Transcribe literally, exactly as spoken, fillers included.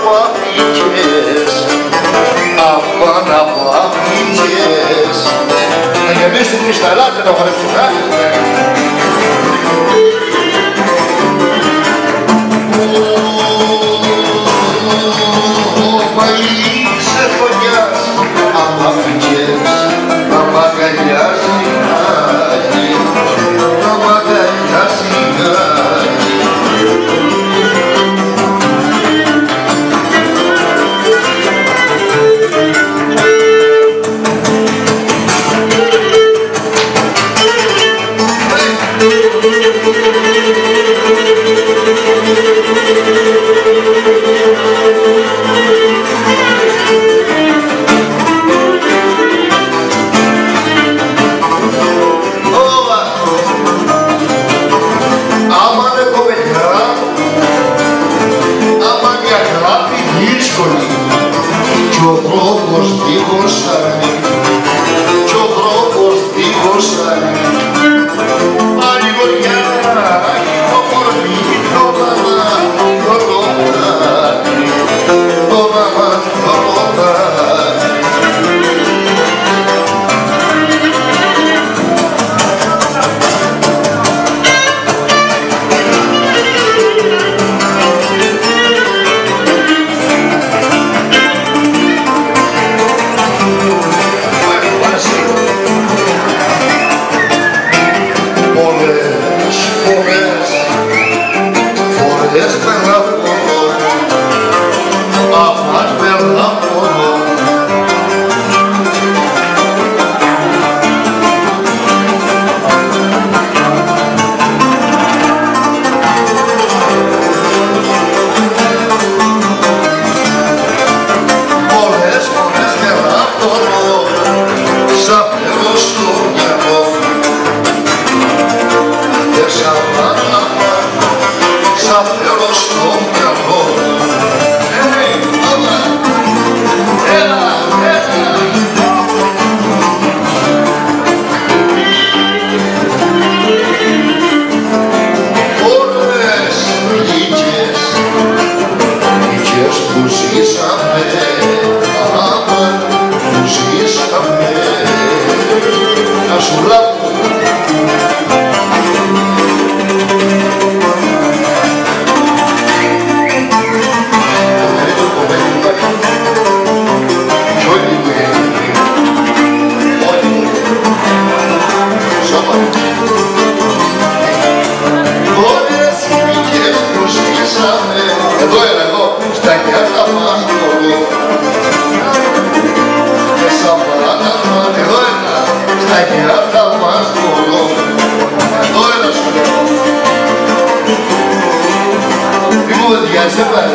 παπίκες, αμάν παπίκες. Να γεμίσει την πίστα, ελάτε να χορευτούμε. Μα είσαι φωνιάς, αμαπίκες, αμαγκαλιάζει κάτι, αμαγκαλιάζει κάτι. Κι ο δρόμος δίχως αρνή, κι ο δρόμος δίχως αρνή. Πανηγοριά, το μωρνί, το μαμά, το λοπάτι, το μαμά, το λοπάτι. Gracias.